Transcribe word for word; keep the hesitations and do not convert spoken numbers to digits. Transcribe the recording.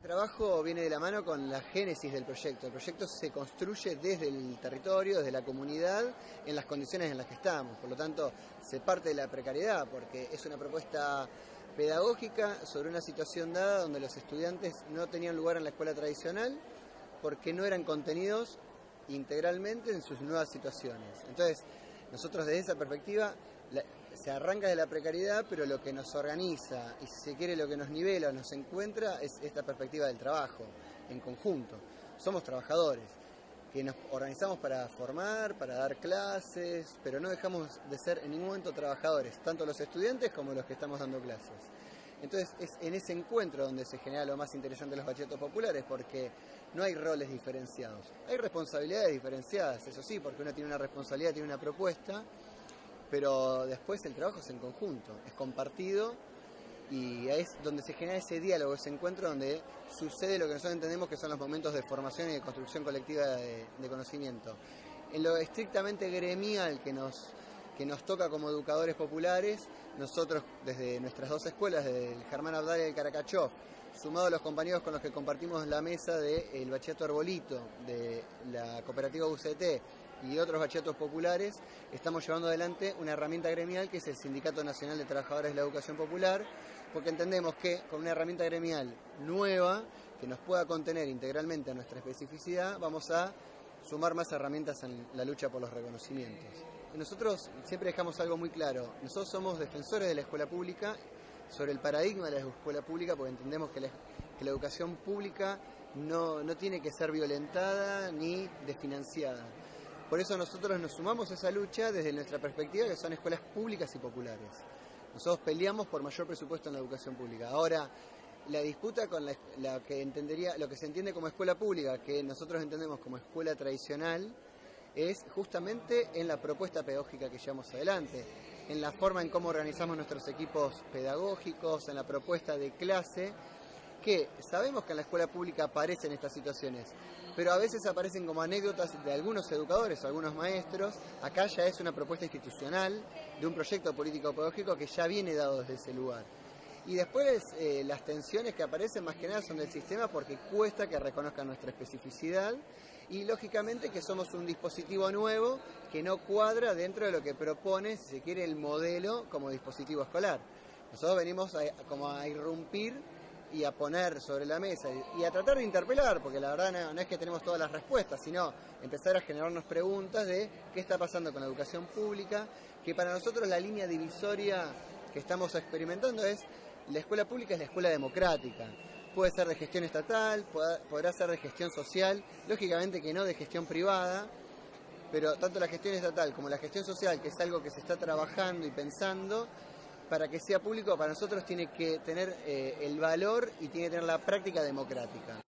El trabajo viene de la mano con la génesis del proyecto. El proyecto se construye desde el territorio, desde la comunidad, en las condiciones en las que estamos. Por lo tanto, se parte de la precariedad, porque es una propuesta pedagógica sobre una situación dada donde los estudiantes no tenían lugar en la escuela tradicional porque no eran contenidos integralmente en sus nuevas situaciones. Entonces, nosotros desde esa perspectiva la, se arranca de la precariedad, pero lo que nos organiza y si se quiere lo que nos nivela o nos encuentra es esta perspectiva del trabajo en conjunto. Somos trabajadores que nos organizamos para formar, para dar clases, pero no dejamos de ser en ningún momento trabajadores, tanto los estudiantes como los que estamos dando clases. Entonces es en ese encuentro donde se genera lo más interesante de los bachilleros populares, porque no hay roles diferenciados. Hay responsabilidades diferenciadas, eso sí, porque uno tiene una responsabilidad, tiene una propuesta, pero después el trabajo es en conjunto, es compartido y es donde se genera ese diálogo, ese encuentro donde sucede lo que nosotros entendemos que son los momentos de formación y de construcción colectiva de, de conocimiento. En lo estrictamente gremial que nos... que nos toca como educadores populares, nosotros desde nuestras dos escuelas, desde el Germán Abdala y el Caracachó, sumado a los compañeros con los que compartimos la mesa del Bachillerato Arbolito, de la cooperativa U C T y otros bachilleratos populares, estamos llevando adelante una herramienta gremial que es el Sindicato Nacional de Trabajadores de la Educación Popular, porque entendemos que con una herramienta gremial nueva, que nos pueda contener integralmente a nuestra especificidad, vamos a sumar más herramientas en la lucha por los reconocimientos. Nosotros siempre dejamos algo muy claro, nosotros somos defensores de la escuela pública, sobre el paradigma de la escuela pública, porque entendemos que la, que la educación pública no, no tiene que ser violentada ni desfinanciada. Por eso nosotros nos sumamos a esa lucha desde nuestra perspectiva, que son escuelas públicas y populares. Nosotros peleamos por mayor presupuesto en la educación pública. Ahora, la disputa con la, la que entendería, lo que se entiende como escuela pública, que nosotros entendemos como escuela tradicional, es justamente en la propuesta pedagógica que llevamos adelante, en la forma en cómo organizamos nuestros equipos pedagógicos, en la propuesta de clase, que sabemos que en la escuela pública aparecen estas situaciones, pero a veces aparecen como anécdotas de algunos educadores, algunos maestros. Acá ya es una propuesta institucional de un proyecto político-pedagógico que ya viene dado desde ese lugar. Y después eh, las tensiones que aparecen más que nada son del sistema porque cuesta que reconozcan nuestra especificidad y lógicamente que somos un dispositivo nuevo que no cuadra dentro de lo que propone, si se quiere, el modelo como dispositivo escolar. Nosotros venimos a, como a irrumpir y a poner sobre la mesa y a tratar de interpelar, porque la verdad no, no es que tenemos todas las respuestas, sino empezar a generarnos preguntas de qué está pasando con la educación pública, que para nosotros la línea divisoria que estamos experimentando es la escuela pública es la escuela democrática. Puede ser de gestión estatal, podrá ser de gestión social, lógicamente que no de gestión privada, pero tanto la gestión estatal como la gestión social, que es algo que se está trabajando y pensando, para que sea público, para nosotros tiene que tener eh, el valor y tiene que tener la práctica democrática.